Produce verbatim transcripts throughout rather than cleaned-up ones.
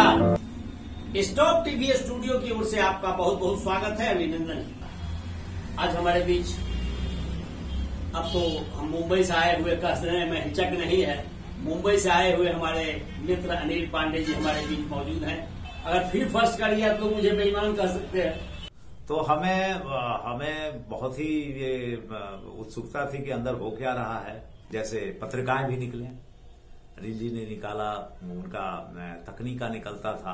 नमस्कार। Stop TV studio की ओर से आपका बहुत बहुत स्वागत है, अभिनंदन। आज हमारे बीच, अब तो हम मुंबई से आए हुए कह रहे हैं, मैं हिचक नहीं है, मुंबई से आए हुए हमारे मित्र अनिल पांडे जी हमारे बीच मौजूद हैं। अगर फिर फर्स्ट कर लिया तो मुझे बेईमान कर सकते हैं। तो हमें हमें बहुत ही ये उत्सुकता थी कि अंदर हो क्या रहा है। जैसे पत्रिकाएं भी निकले, अनिल जी ने निकाला, उनका तकनीका निकलता था।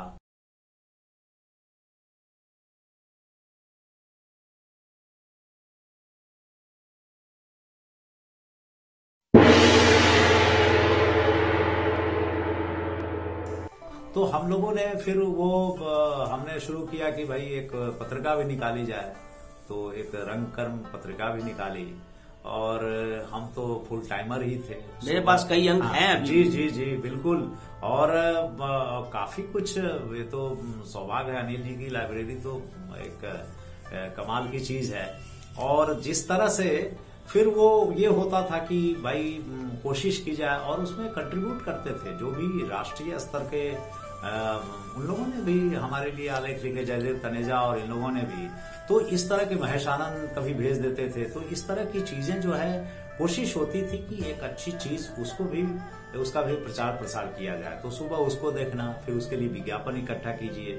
तो हम लोगों ने फिर वो हमने शुरू किया कि भाई एक पत्रिका भी निकाली जाए। तो एक रंगकर्म पत्रिका भी निकाली और हम तो फुल टाइमर ही थे। मेरे पास कई अंक हैं अभी। जी जी जी बिल्कुल। और आ, काफी कुछ, ये तो सौभाग्य है, अनिल जी की लाइब्रेरी तो एक आ, कमाल की चीज है। और जिस तरह से फिर वो ये होता था कि भाई कोशिश की जाए और उसमें कंट्रीब्यूट करते थे जो भी राष्ट्रीय स्तर के आ, उन लोगों ने भी हमारे लिए आलेख लिखे, जयदेव तनेजा और इन लोगों ने भी। तो इस तरह के महेश आनंद कभी भेज देते थे। तो इस तरह की चीजें जो है कोशिश होती थी कि एक अच्छी चीज उसको भी, उसका भी प्रचार प्रसार किया जाए। तो सुबह उसको देखना, फिर उसके लिए विज्ञापन इकट्ठा कीजिए।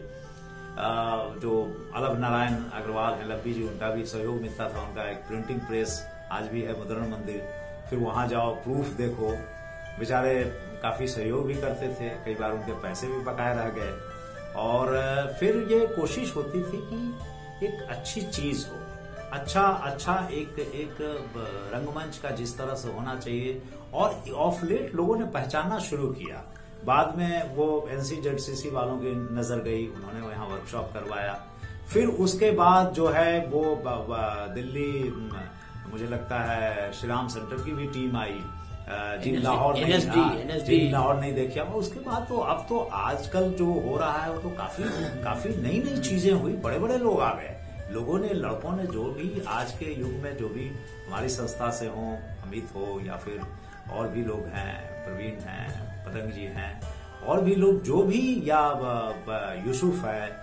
जो अलभ नारायण अग्रवाल है, लब्बी जी, उनका भी सहयोग मिलता था। उनका एक प्रिंटिंग प्रेस आज भी है, मुद्रण मंदिर। फिर वहां जाओ, प्रूफ देखो। बेचारे काफी सहयोग भी करते थे, कई बार उनके पैसे भी बकाए रह गए। और फिर ये कोशिश होती थी कि एक अच्छी चीज हो, अच्छा अच्छा एक एक रंगमंच का जिस तरह से होना चाहिए। और ऑफ लेट लोगों ने पहचानना शुरू किया। बाद में वो एनसीजेडसीसी वालों की नजर गई, उन्होंने वहां वर्कशॉप करवाया। फिर उसके बाद जो है वो दिल्ली, मुझे लगता है श्री राम सेंटर की भी टीम आई, जिन लाहौर नहीं जिन लाहौर नहीं देखा। उसके बाद तो अब तो आजकल जो हो रहा है वो तो काफी काफी नई नई चीजें हुई, बड़े बड़े लोग आ गए। लोगों ने, लड़कों ने, जो भी आज के युग में जो भी हमारी संस्था से हो, अमित हो या फिर और भी लोग हैं, प्रवीण हैं, पतंग जी हैं, और भी लोग जो भी, या यूसुफ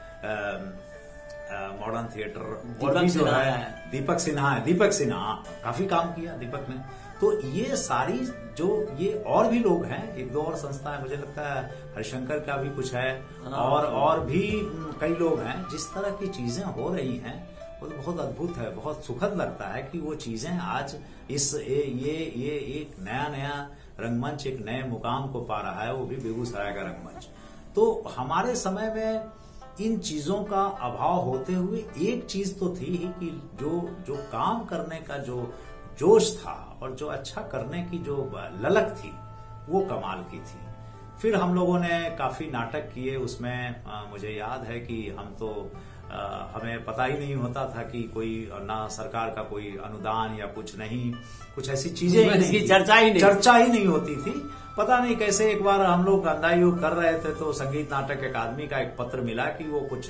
है मॉडर्न थिएटर, और भी जो है दीपक सिन्हा है, दीपक सिन्हा काफी काम किया दीपक ने। तो ये सारी जो ये और भी लोग हैं, एक दो और संस्था है, मुझे लगता है हरिशंकर का भी कुछ है, और और भी कई लोग हैं। जिस तरह की चीजें हो रही हैं वो तो बहुत अद्भुत है, बहुत सुखद लगता है कि वो चीजें आज इस ये ये ये एक नया नया रंगमंच एक नए मुकाम को पा रहा है, वो भी बेगूसराय का रंगमंच। तो हमारे समय में इन चीजों का अभाव होते हुए एक चीज तो थी ही कि जो जो काम करने का जो जोश था और जो अच्छा करने की जो ललक थी वो कमाल की थी। फिर हम लोगों ने काफी नाटक किए उसमें। आ, मुझे याद है कि हम तो आ, हमें पता ही नहीं होता था कि कोई ना सरकार का कोई अनुदान या कुछ नहीं, कुछ ऐसी चीजें ही नहीं, चर्चा ही नहीं चर्चा ही नहीं होती थी। पता नहीं कैसे एक बार हम लोग अंदायोग कर रहे थे तो संगीत नाटक अकादमी का एक पत्र मिला कि वो कुछ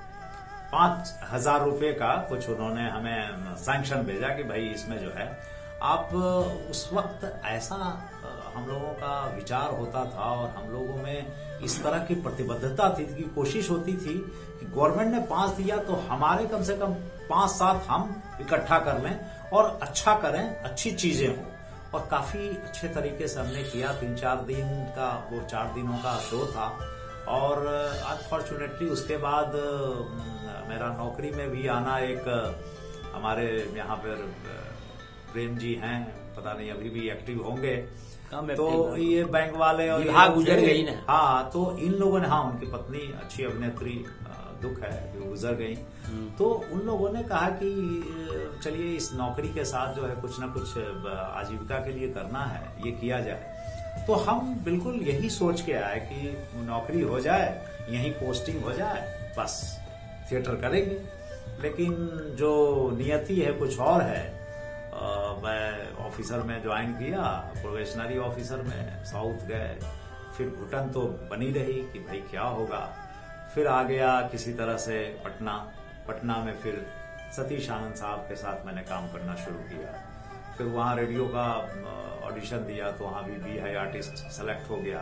पांच हजार रुपए का कुछ उन्होंने हमें सैंक्शन भेजा कि भाई इसमें जो है आप। उस वक्त ऐसा हम लोगों का विचार होता था और हम लोगों में इस तरह की प्रतिबद्धता थी कि कोशिश होती थी कि गवर्नमेंट ने पांच दिया तो हमारे कम से कम पांच सात हम इकट्ठा कर लें और अच्छा करें, अच्छी चीजें हो। और काफी अच्छे तरीके से हमने किया। तीन चार दिन का वो चार दिनों का शो था। और अनफॉर्चुनेटली उसके बाद मेरा नौकरी में भी आना, एक हमारे यहाँ पर प्रेम जी हैं, पता नहीं अभी भी एक्टिव होंगे, तो ये बैंक वाले और विभाग गुजर गई ना। हाँ, तो इन लोगों ने, हाँ उनकी पत्नी अच्छी अभिनेत्री, दुख है जो गुजर गई। तो उन लोगों ने कहा कि चलिए इस नौकरी के साथ जो है कुछ ना कुछ आजीविका के लिए करना है, ये किया जाए। तो हम बिल्कुल यही सोच के आए कि नौकरी हो जाए, यही पोस्टिंग हो जाए, बस थिएटर करेंगे। लेकिन जो नियति है कुछ और है। आ, मैं ऑफिसर में ज्वाइन किया, प्रोबेशनरी ऑफिसर में साउथ गए। फिर घुटन तो बनी रही कि भाई क्या होगा। फिर आ गया किसी तरह से पटना। पटना में फिर सतीश आनंद साहब के साथ मैंने काम करना शुरू किया। फिर वहाँ रेडियो का ऑडिशन दिया तो वहाँ भी बी हाई आर्टिस्ट सेलेक्ट हो गया।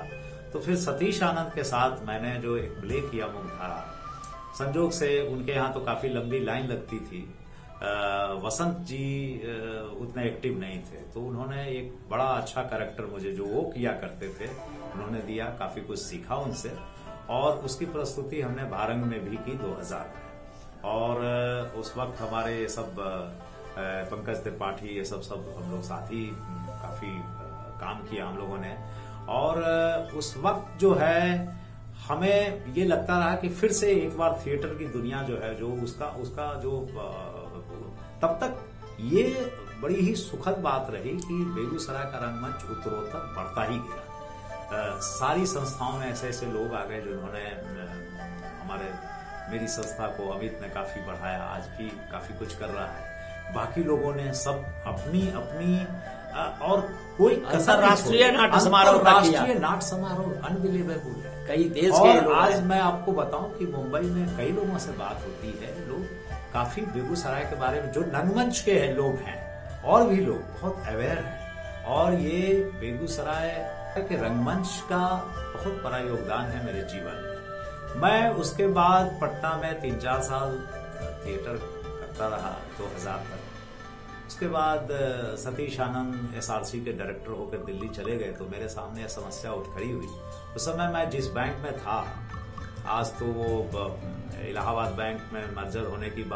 तो फिर सतीश आनंद के साथ मैंने जो एक प्ले किया मुखधारा, संजोग से उनके यहाँ तो काफी लंबी लाइन लगती थी, वसंत जी उतने एक्टिव नहीं थे, तो उन्होंने एक बड़ा अच्छा कैरेक्टर मुझे जो वो किया करते थे उन्होंने दिया, काफी कुछ सीखा उनसे, और उसकी प्रस्तुति हमने भारंग में भी की दो हज़ार में। और उस वक्त हमारे सब पंकज त्रिपाठी ये सब सब हम लोग साथ ही काफी काम किया हम लोगों ने। और उस वक्त जो है हमें ये लगता रहा कि फिर से एक बार थिएटर की दुनिया जो है, जो उसका उसका जो तब तक ये बड़ी ही सुखद बात रही कि बेगूसराय का रंगमंच उत्तरोत्तर बढ़ता ही गया। आ, सारी संस्थाओं में ऐसे ऐसे लोग आ गए जिन्होंने हमारे मेरी संस्था को अमित ने काफी बढ़ाया, आज भी काफी कुछ कर रहा है। बाकी लोगों ने सब अपनी अपनी आ, और कोई अंतरराष्ट्रीय नाट्य समारोह राष्ट्रीय नाट्य समारोह अनबिलीवेबल है। कई देश और के लोग आज मैं आपको बताऊं कि मुंबई में कई लोगों से बात होती है, लोग काफी बेगूसराय के बारे में जो रंगमंच के हैं लोग हैं और भी लोग बहुत अवेयर हैं, और ये बेगूसराय के रंगमंच का बहुत बड़ा योगदान है मेरे जीवन में। मैं उसके बाद पटना में तीन चार साल थिएटर करता रहा दो हज़ार तक। उसके बाद सतीश आनंद एसआरसी के डायरेक्टर होकर दिल्ली चले गए, तो मेरे सामने यह समस्या उठ खड़ी हुई। उस समय मैं जिस बैंक में था, आज तो वो इलाहाबाद बैंक में मर्जर होने की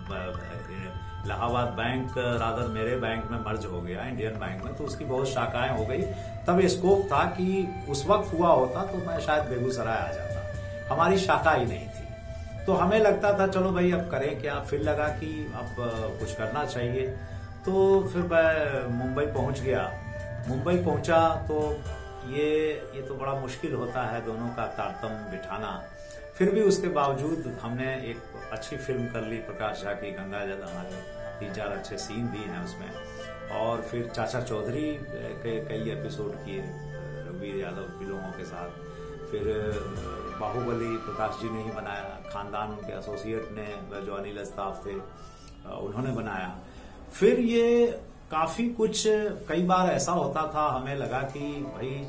इलाहाबाद बैंक रादर मेरे बैंक में मर्ज हो गया इंडियन बैंक में, तो उसकी बहुत शाखाएं हो गई। तब स्कोप था कि उस वक्त हुआ होता तो मैं शायद बेगूसराय आ जाता, हमारी शाखा ही नहीं थी। तो हमें लगता था चलो भाई अब करें क्या, फिर लगा कि अब कुछ करना चाहिए। तो फिर मैं मुंबई पहुंच गया। मुंबई पहुंचा तो ये ये तो बड़ा मुश्किल होता है दोनों का तारतम्य बिठाना। फिर भी उसके बावजूद हमने एक अच्छी फिल्म कर ली, प्रकाश झा की गंगा जल, हमारे तीन चार अच्छे सीन भी हैं उसमें। और फिर चाचा चौधरी के कई एपिसोड किए रघुवीर यादव की लोगों के साथ। फिर बाहुबली प्रकाश जी ने ही बनाया, खानदान उनके एसोसिएट ने जो अनिल अस्ताफ थे उन्होंने बनाया। फिर ये काफी कुछ, कई बार ऐसा होता था हमें लगा कि भाई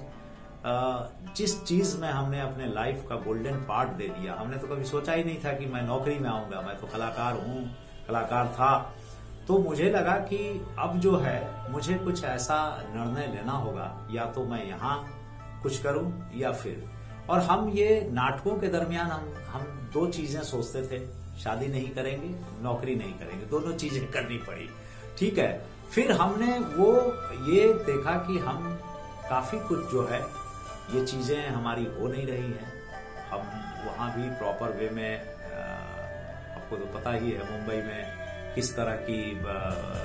जिस चीज में हमने अपने लाइफ का गोल्डन पार्ट दे दिया, हमने तो कभी सोचा ही नहीं था कि मैं नौकरी में आऊंगा, मैं तो कलाकार हूं, कलाकार था। तो मुझे लगा कि अब जो है मुझे कुछ ऐसा निर्णय लेना होगा, या तो मैं यहाँ कुछ करूं या फिर। और हम ये नाटकों के दरमियान हम हम दो चीजें सोचते थे, शादी नहीं करेंगे, नौकरी नहीं करेंगे, दोनों चीजें करनी पड़ी। ठीक है, फिर हमने वो ये देखा कि हम काफी कुछ जो है ये चीजें हमारी हो नहीं रही हैं। हम वहां भी प्रॉपर वे में, आपको तो पता ही है मुंबई में किस तरह की आ,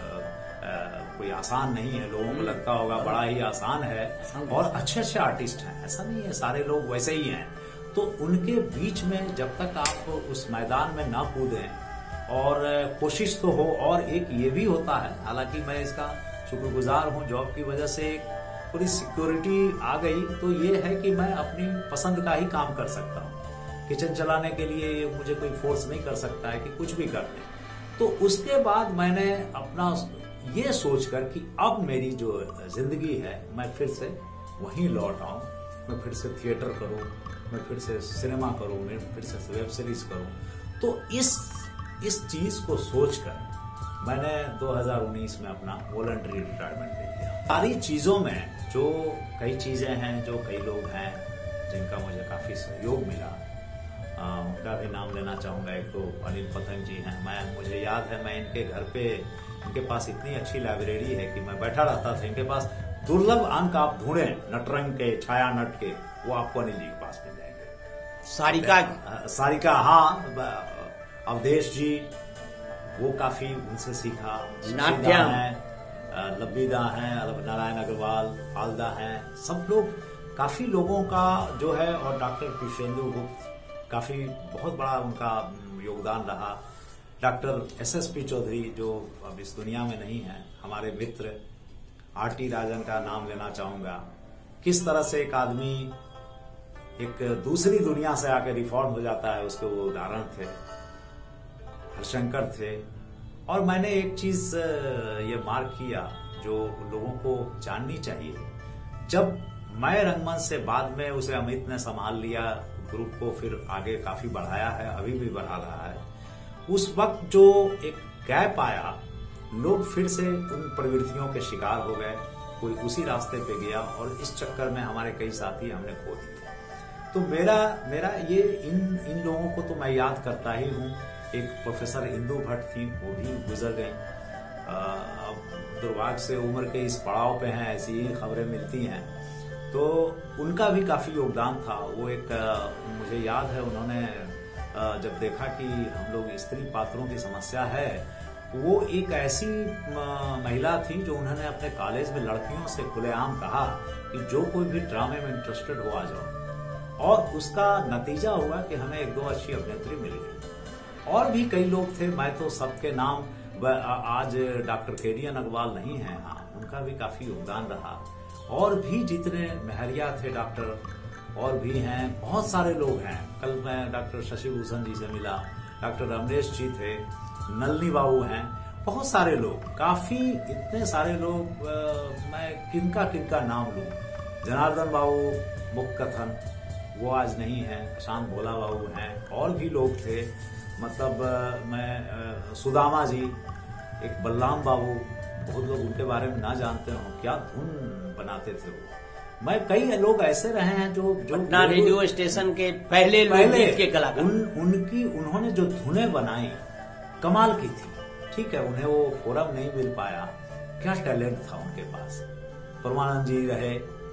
आ, कोई आसान नहीं है, लोगों को लगता होगा बड़ा ही आसान है, और अच्छे अच्छे आर्टिस्ट हैं, ऐसा नहीं है, सारे लोग वैसे ही हैं। तो उनके बीच में जब तक आप उस मैदान में ना कूदें, और कोशिश तो हो, और एक ये भी होता है, हालांकि मैं इसका शुक्रगुजार हूं, जॉब की वजह से पूरी सिक्योरिटी आ गई, तो ये है कि मैं अपनी पसंद का ही काम कर सकता हूँ। किचन चलाने के लिए मुझे कोई फोर्स नहीं कर सकता है कि कुछ भी कर ले। तो उसके बाद मैंने अपना ये सोचकर कि अब मेरी जो जिंदगी है मैं फिर से वहीं लौट आऊं, मैं फिर से थिएटर करूं, मैं फिर से सिनेमा करूं, मैं फिर से वेब सीरीज करूं। तो इस इस चीज को सोचकर मैंने दो हज़ार उन्नीस में अपना वॉलंटरी रिटायरमेंट ले लिया। सारी चीजों में जो कई चीजें हैं, जो कई लोग हैं जिनका मुझे काफी सहयोग मिला, आ, उनका भी नाम लेना चाहूंगा। एक तो अनिल पतंग जी हैं, मैं मुझे याद है मैं इनके घर पे, इनके पास इतनी अच्छी लाइब्रेरी है कि मैं बैठा रहता था। इनके पास दुर्लभ अंक आप ढूंढे नटरंग के, छाया नट के, वो आपको अनिल जी के पास मिल जाएंगे। सारिका सारिका हाँ, अवधेश जी, वो काफी उनसे सीखा। नाट्यम है, लब्बीदा है, नारायण अग्रवाल, फालदा है, सब लोग, काफी लोगों का जो है। और डॉक्टर कृष्णेंदु गुप्त, काफी बहुत बड़ा उनका योगदान रहा। Doctor S S P Chaudhary जो अब इस दुनिया में नहीं है, हमारे मित्र। आर टी राजन का नाम लेना चाहूंगा। किस तरह से एक आदमी एक दूसरी दुनिया से आकर रिफॉर्म हो जाता है, उसके वो उदाहरण थे। हरशंकर थे। और मैंने एक चीज ये मार्क किया जो लोगों को जाननी चाहिए, जब मैं रंगमंच से बाद में उसे अमित ने संभाल लिया, ग्रुप को फिर आगे काफी बढ़ाया है, अभी भी बढ़ा रहा है। उस वक्त जो एक गैप आया, लोग फिर से उन प्रवृत्तियों के शिकार हो गए, कोई उसी रास्ते पे गया और इस चक्कर में हमारे कई साथी हमने खो दिए। तो मेरा मेरा ये इन इन लोगों को तो मैं याद करता ही हूँ। एक प्रोफेसर इंदु भट्ट थी, वो भी गुजर गई। अब दुर्भाग्य से उम्र के इस पड़ाव पे हैं, ऐसी ही खबरें मिलती हैं। तो उनका भी काफी योगदान था। वो एक मुझे याद है, उन्होंने जब देखा कि हम लोग स्त्री पात्रों की समस्या है, वो एक ऐसी महिला थी जो उन्होंने अपने कॉलेज में लड़कियों से खुलेआम कहा कि जो कोई भी ड्रामे में इंटरेस्टेड हो आ जाओ, और उसका नतीजा हुआ कि हमें एक दो अच्छी अभिनेत्री मिल गई। और भी कई लोग थे, मैं तो सबके नाम, आज डॉक्टर केरियन अग्रवाल नहीं है, हाँ, उनका भी काफी योगदान रहा। और भी जितने महरिया थे डॉक्टर, और भी हैं, बहुत सारे लोग हैं। कल मैं डॉक्टर शशि भूषण जी से मिला, डॉक्टर रमेश जी थे, नलनी बाबू हैं, बहुत सारे लोग, काफी इतने सारे लोग। आ, मैं किनका किनका नाम लूं? जनार्दन बाबू मुक्कथन, वो आज नहीं है, शांत भोला बाबू हैं, और भी लोग थे। मतलब मैं सुदामा जी, एक बलराम बाबू, बहुत लोग उनके बारे में ना जानते हो, क्या धुन बनाते थे वो। मैं कई लोग ऐसे रहे हैं जो जो पटना रेडियो स्टेशन के पहले पहले के कलाकार, उन, उनकी उन्होंने जो धुनें बनाई कमाल की थी। ठीक है, उन्हें वो फोरम नहीं मिल पाया, क्या टैलेंट था उनके पास। परमानंद जी रहे,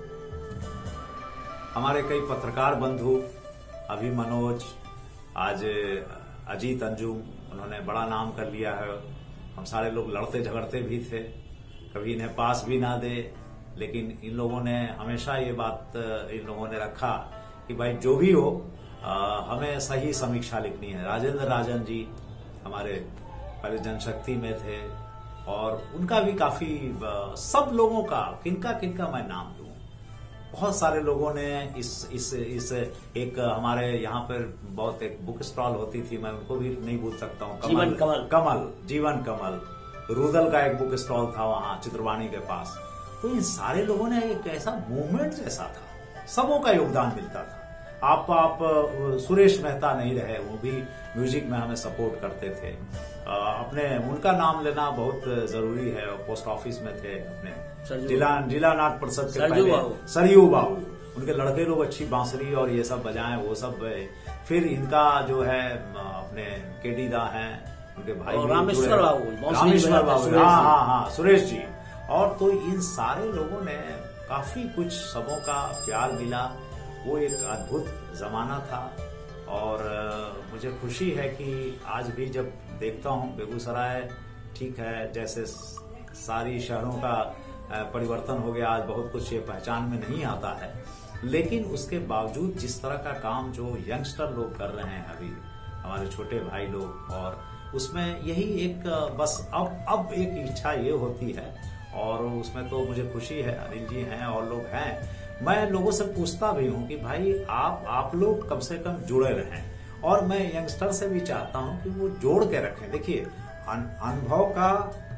हमारे कई पत्रकार बंधु, अभी मनोज, आज अजीत अंजुम, उन्होंने बड़ा नाम कर लिया है। हम सारे लोग लड़ते झगड़ते भी थे, कभी इन्हें पास भी ना दे, लेकिन इन लोगों ने हमेशा ये बात इन लोगों ने रखा कि भाई जो भी हो, आ, हमें सही समीक्षा लिखनी है। राजेंद्र राजन जी हमारे पहले जनशक्ति में थे, और उनका भी काफी, सब लोगों का, किनका किनका मैं नाम लूं, बहुत सारे लोगों ने इस इस इस एक हमारे यहाँ पर बहुत एक बुक स्टॉल होती थी, मैं उनको भी नहीं भूल सकता हूँ, जीवन कमल कमल जीवन कमल रुदल का एक बुक स्टॉल था वहाँ चित्रवाणी के पास। तो इन सारे लोगों ने एक ऐसा मूवमेंट जैसा था, सबों का योगदान मिलता था। आप आप सुरेश मेहता नहीं रहे, वो भी म्यूजिक में हमें सपोर्ट करते थे। आ, अपने उनका नाम लेना बहुत जरूरी है, पोस्ट ऑफिस में थे अपने जिला जिला नाट्य परिषद के पहले, सरयू बाबू, उनके लड़के लोग अच्छी बांसुरी और ये सब बजाएं, वो सब। फिर इनका जो है अपने केडी दा हैं, उनके भाई रामेश्वर बाबू, रामेश्वर बाबू, हाँ हाँ हाँ सुरेश जी। और तो इन सारे लोगों ने काफी कुछ, सबों का प्यार मिला। वो एक अद्भुत जमाना था, और मुझे खुशी है कि आज भी जब देखता हूँ बेगूसराय, ठीक है, जैसे सारी शहरों का परिवर्तन हो गया, आज बहुत कुछ ये पहचान में नहीं आता है, लेकिन उसके बावजूद जिस तरह का काम जो यंगस्टर लोग कर रहे हैं अभी, हमारे छोटे भाई लोग, और उसमें यही एक बस अब अब एक इच्छा ये होती है, और उसमें तो मुझे खुशी है, अनिल जी हैं और लोग हैं। मैं लोगों से पूछता भी हूं कि भाई आप आप लोग कम से कम जुड़े रहें, और मैं यंगस्टर से भी चाहता हूं कि वो जोड़ के रखें। देखिए, अनुभव का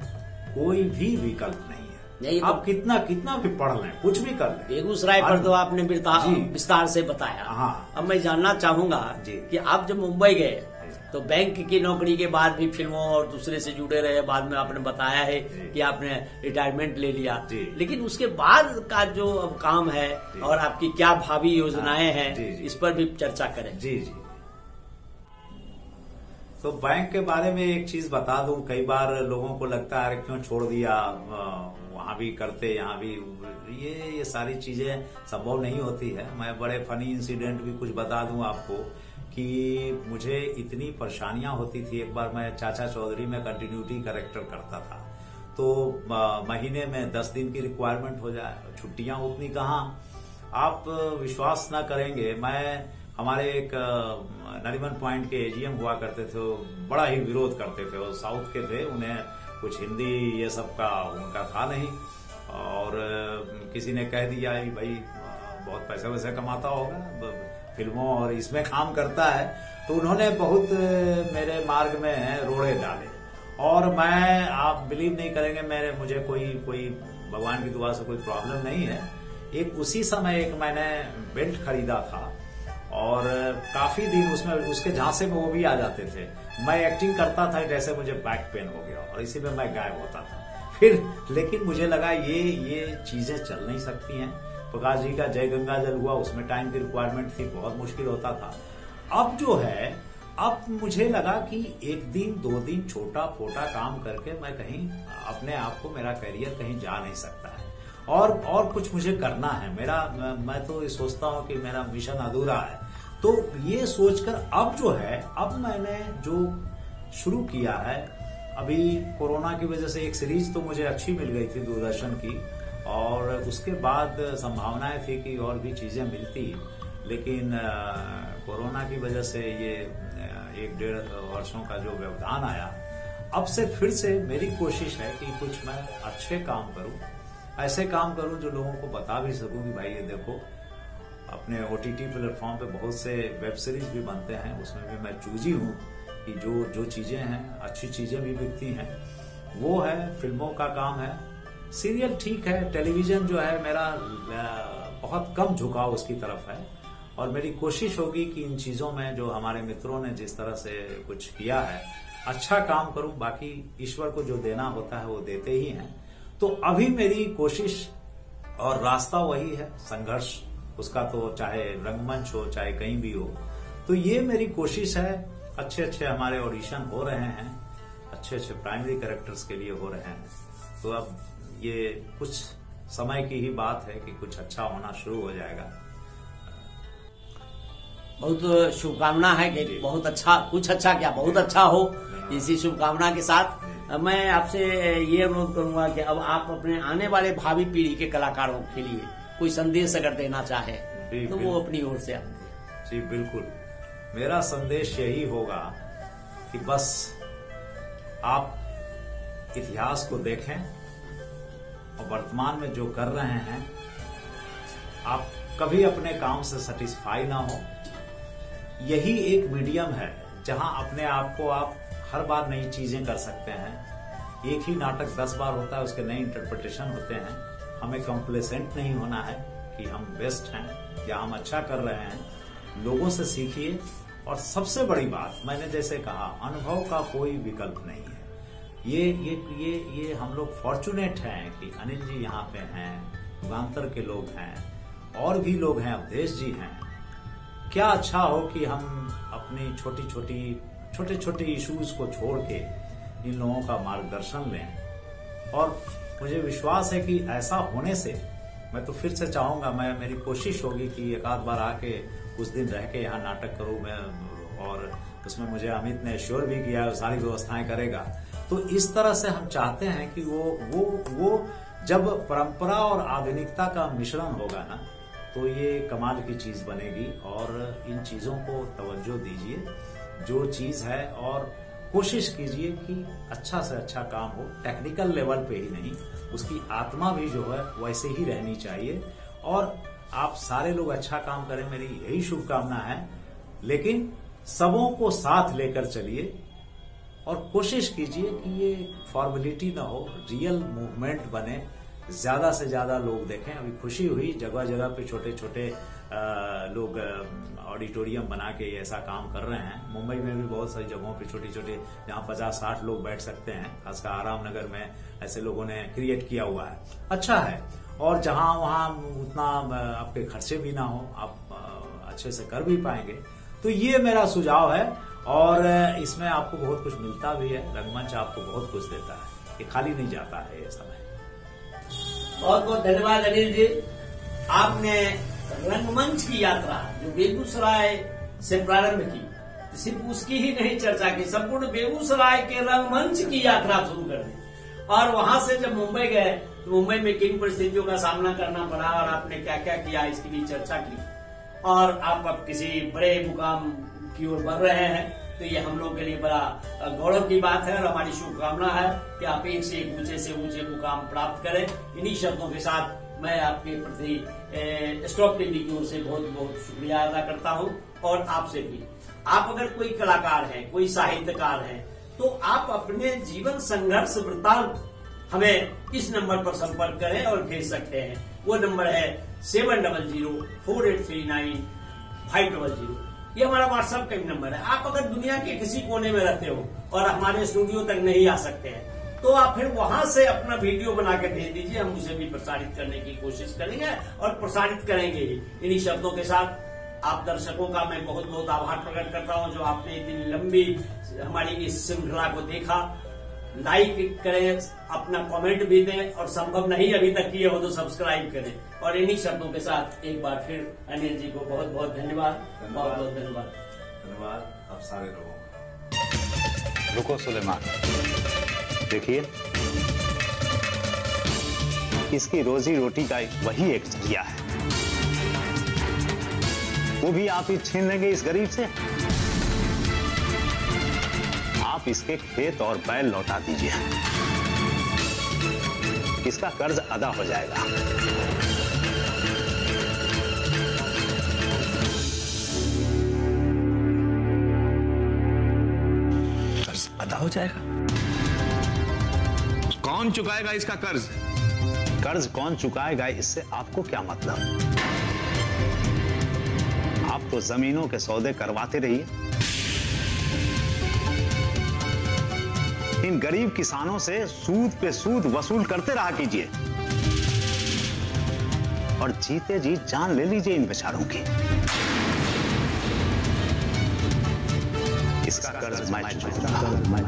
कोई भी विकल्प नहीं है, नहीं, आप तो कितना कितना भी पढ़ लें, कुछ भी कर लें। बेगूसराय पर तो आपने विस्तार से बताया। हाँ। अब मैं जानना चाहूंगा कि आप जब मुंबई गए तो बैंक की नौकरी के बाद भी फिल्मों और दूसरे से जुड़े रहे, बाद में आपने बताया है कि आपने रिटायरमेंट ले लिया, लेकिन उसके बाद का जो अब काम है और आपकी क्या भावी योजनाएं हैं, इस पर भी चर्चा करें। जी जी। तो बैंक के बारे में एक चीज बता दूं, कई बार लोगों को लगता है क्यों छोड़ दिया, वहां भी करते यहाँ भी, ये ये सारी चीजें संभव नहीं होती है। मैं बड़े फनी इंसिडेंट भी कुछ बता दूं आपको कि मुझे इतनी परेशानियां होती थी। एक बार मैं चाचा चौधरी में कंटिन्यूटी कैरेक्टर करता था, तो महीने में दस दिन की रिक्वायरमेंट हो जाए, छुट्टियां उतनी कहाँ, आप विश्वास ना करेंगे। मैं हमारे एक नरीमन पॉइंट के एजीएम हुआ करते थे, बड़ा ही विरोध करते थे, वो साउथ के थे, उन्हें कुछ हिंदी ये सब का उनका था नहीं, और किसी ने कह दिया कि भाई बहुत पैसे वैसे कमाता होगा, फिल्मों और इसमें काम करता है, तो उन्होंने बहुत मेरे मार्ग में रोड़े डाले। और मैं, आप बिलीव नहीं करेंगे, मेरे मुझे कोई कोई भगवान की दुआ से कोई प्रॉब्लम नहीं है, एक उसी समय एक मैंने बेल्ट खरीदा था और काफी दिन उसमें उसके झांसे में वो भी आ जाते थे। मैं एक्टिंग करता था जैसे मुझे बैक पेन हो गया और इसी में मैं गायब होता था। फिर लेकिन मुझे लगा ये ये चीजें चल नहीं सकती हैं। प्रकाश जी का जय गंगा जल हुआ, उसमें टाइम की रिक्वायरमेंट थी, बहुत मुश्किल होता था। अब जो है, अब मुझे लगा कि एक दिन दो दिन छोटा फोटा काम करके मैं कहीं अपने आप को, मेरा करियर कहीं जा नहीं सकता है और और कुछ मुझे करना है। मेरा मैं तो ये सोचता हूं कि मेरा मिशन अधूरा है। तो ये सोचकर अब जो है, अब मैंने जो शुरू किया है, अभी कोरोना की वजह से एक सीरीज तो मुझे अच्छी मिल गई थी दूरदर्शन की और उसके बाद संभावनाएं थी कि और भी चीजें मिलती, लेकिन कोरोना की वजह से ये एक डेढ़ वर्षों का जो व्यवधान आया, अब से फिर से मेरी कोशिश है कि कुछ मैं अच्छे काम करूं, ऐसे काम करूं जो लोगों को बता भी सकूं कि भाई ये देखो, अपने ओटीटी प्लेटफॉर्म पे बहुत से वेब सीरीज भी बनते हैं, उसमें भी मैं चूजी हूं कि जो जो चीजें हैं, अच्छी चीजें भी बिकती हैं, वो है। फिल्मों का काम है, सीरियल ठीक है, टेलीविजन जो है मेरा बहुत कम झुकाव उसकी तरफ है और मेरी कोशिश होगी कि इन चीजों में जो हमारे मित्रों ने जिस तरह से कुछ किया है, अच्छा काम करूं। बाकी ईश्वर को जो देना होता है वो देते ही हैं। तो अभी मेरी कोशिश और रास्ता वही है, संघर्ष उसका, तो चाहे रंगमंच हो चाहे कहीं भी हो। तो ये मेरी कोशिश है। अच्छे अच्छे हमारे ऑडिशन हो रहे हैं, अच्छे अच्छे प्राइमरी कैरेक्टर्स के लिए हो रहे हैं। तो अब ये कुछ समय की ही बात है कि कुछ अच्छा होना शुरू हो जाएगा। बहुत शुभकामना है कि बहुत अच्छा, कुछ अच्छा क्या बहुत अच्छा हो। इसी शुभकामना के साथ मैं आपसे ये अनुरोध करूंगा कि अब आप अपने आने वाले भावी पीढ़ी के कलाकारों के लिए कोई संदेश अगर देना चाहे तो वो अपनी ओर से आप। जी बिल्कुल, मेरा संदेश यही होगा कि बस आप इतिहास को देखें और वर्तमान में जो कर रहे हैं, आप कभी अपने काम से सेटिस्फाई ना हो। यही एक मीडियम है जहां अपने आप को आप हर बार नई चीजें कर सकते हैं। एक ही नाटक दस बार होता है, उसके नए इंटरप्रिटेशन होते हैं। हमें कंप्लेसेंट नहीं होना है कि हम बेस्ट हैं या हम अच्छा कर रहे हैं। लोगों से सीखिए और सबसे बड़ी बात, मैंने जैसे कहा, अनुभव का कोई विकल्प नहीं है। ये ये ये ये हम लोग फॉर्चुनेट हैं कि अनिल जी यहाँ पे हैं, युगांतर के लोग हैं और भी लोग हैं, अवधेश जी हैं। क्या अच्छा हो कि हम अपनी छोटी छोटी छोटे छोटे इश्यूज को छोड़ के इन लोगों का मार्गदर्शन लें। और मुझे विश्वास है कि ऐसा होने से, मैं तो फिर से चाहूंगा, मैं मेरी कोशिश होगी कि एक आध बार आके कुछ दिन रह के यहाँ नाटक करूं मैं, और उसमें मुझे अमित ने श्योर भी किया है सारी व्यवस्थाएं करेगा। तो इस तरह से हम चाहते हैं कि वो वो वो जब परंपरा और आधुनिकता का मिश्रण होगा ना, तो ये कमाल की चीज बनेगी। और इन चीजों को तवज्जो दीजिए जो चीज है, और कोशिश कीजिए कि अच्छा से अच्छा काम हो, टेक्निकल लेवल पे ही नहीं, उसकी आत्मा भी जो है वैसे ही रहनी चाहिए। और आप सारे लोग अच्छा काम करें, मेरी यही शुभकामना है। लेकिन सबों को साथ लेकर चलिए और कोशिश कीजिए कि ये फॉर्मेलिटी ना हो, रियल मूवमेंट बने, ज्यादा से ज्यादा लोग देखें। अभी खुशी हुई, जगह जगह पे छोटे छोटे लोग ऑडिटोरियम बना के ऐसा काम कर रहे हैं। मुंबई में भी बहुत सारी जगहों पे छोटे छोटे, जहां पचास साठ लोग बैठ सकते हैं, खासकर आराम नगर में ऐसे लोगों ने क्रिएट किया हुआ है। अच्छा है। और जहां वहां उतना आपके खर्चे भी ना हो, आप अच्छे से कर भी पाएंगे। तो ये मेरा सुझाव है और इसमें आपको बहुत कुछ मिलता भी है। रंगमंच आपको बहुत कुछ देता है, ये खाली नहीं जाता है ये समय। बहुत बहुत धन्यवाद अनिल जी। आपने रंगमंच की यात्रा जो बेगूसराय से प्रारंभ की, सिर्फ उसकी ही नहीं चर्चा की, संपूर्ण बेगूसराय के रंगमंच की यात्रा शुरू कर दी। और वहां से जब मुंबई गए तो मुंबई में किन परिस्थितियों का सामना करना पड़ा और आपने क्या क्या किया, इसकी भी चर्चा की। और आप अब किसी बड़े मुकाम की ओर बढ़ रहे हैं, तो ये हम लोग के लिए बड़ा गौरव की बात है और हमारी शुभकामना है कि आप एक से एक ऊंचे से ऊंचे मुकाम प्राप्त करें। इन्हीं शब्दों के साथ मैं आपके प्रति स्टॉप टीवी की ओर से बहुत बहुत शुक्रिया अदा करता हूं। और आपसे भी, आप अगर कोई कलाकार हैं, कोई साहित्यकार हैं, तो आप अपने जीवन संघर्ष वृत्तांत हमें इस नंबर पर संपर्क करें और भेज सकते हैं। वो नंबर है seven double zero four eight three nine five double zero. ये हमारा व्हाट्सएप का भी नंबर है। आप अगर दुनिया के किसी कोने में रहते हो और हमारे स्टूडियो तक नहीं आ सकते हैं तो आप फिर वहां से अपना वीडियो बना के भेज दीजिए, हम उसे भी प्रसारित करने की कोशिश करेंगे और प्रसारित करेंगे ही। इन्हीं शब्दों के साथ आप दर्शकों का मैं बहुत बहुत आभार प्रकट करता हूं जो आपने इतनी लंबी हमारी इस श्रृंखला को देखा। लाइक करें, अपना कमेंट भी दें और संभव नहीं अभी तक किए हो तो सब्सक्राइब करें। और इन्हीं शब्दों के साथ एक बार फिर अनिल जी को बहुत बहुत धन्यवाद, बहुत बहुत धन्यवाद। धन्यवाद आप सारे लोगों का। रुको सुलेमान, देखिए इसकी रोजी रोटी का वही एक जरिया है, वो भी आप ही छीन लेंगे इस गरीब से। आप इसके खेत और बैल लौटा दीजिए, इसका कर्ज अदा हो जाएगा। कर्ज अदा हो जाएगा? कौन चुकाएगा इसका कर्ज? कर्ज कौन चुकाएगा इससे आपको क्या मतलब? आप तो जमीनों के सौदे करवाते रहिए, इन गरीब किसानों से सूद पे सूद वसूल करते रहा कीजिए और जीते जी जान ले लीजिए इन बेचारों की। इसका कर्ज मैं चुकाऊंगा।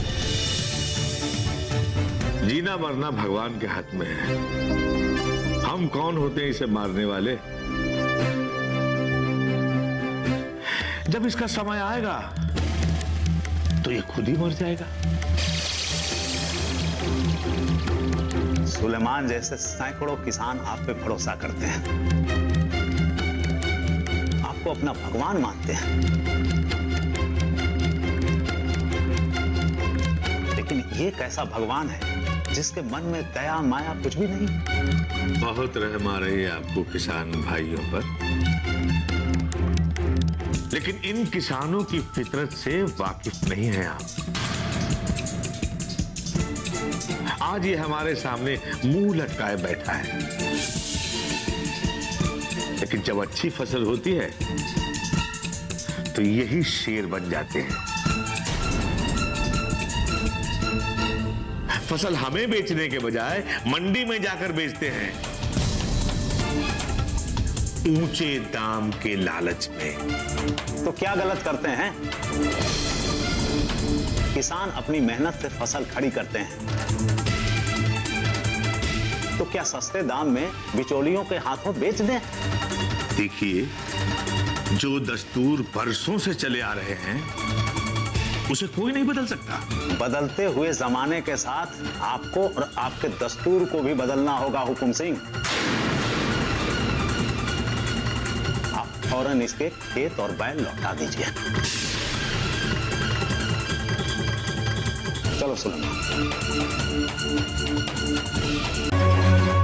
जीना मरना भगवान के हाथ में है, हम कौन होते हैं इसे मारने वाले। जब इसका समय आएगा तो ये खुद ही मर जाएगा। सुलेमान जैसे सैकड़ों किसान आप पे भरोसा करते हैं, आपको अपना भगवान मानते हैं, लेकिन ये कैसा भगवान है जिसके मन में दया माया कुछ भी नहीं। बहुत रहम आ रही है आपको किसान भाइयों पर, लेकिन इन किसानों की फितरत से वाकिफ नहीं है आप। आज ये हमारे सामने मुंह लटकाए बैठा है, लेकिन जब अच्छी फसल होती है तो यही शेर बन जाते हैं। फसल हमें बेचने के बजाय मंडी में जाकर बेचते हैं, ऊंचे दाम के लालच में। तो क्या गलत करते हैं? किसान अपनी मेहनत से फसल खड़ी करते हैं, तो क्या सस्ते दाम में बिचौलियों के हाथों बेच दें? देखिए, जो दस्तूर बरसों से चले आ रहे हैं उसे कोई नहीं बदल सकता। बदलते हुए जमाने के साथ आपको और आपके दस्तूर को भी बदलना होगा हुकुम सिंह। आप फौरन इसके खेत और बैल लौटा दीजिए। चलो सुलेमान।